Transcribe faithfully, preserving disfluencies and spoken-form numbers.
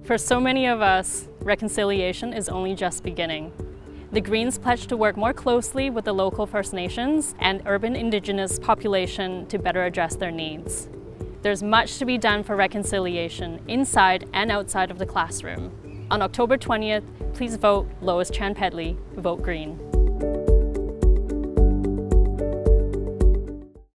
For so many of us, reconciliation is only just beginning. The Greens pledge to work more closely with the local First Nations and urban Indigenous population to better address their needs. There's much to be done for reconciliation inside and outside of the classroom. On October twentieth, please vote Lois Chan-Pedley, vote Green.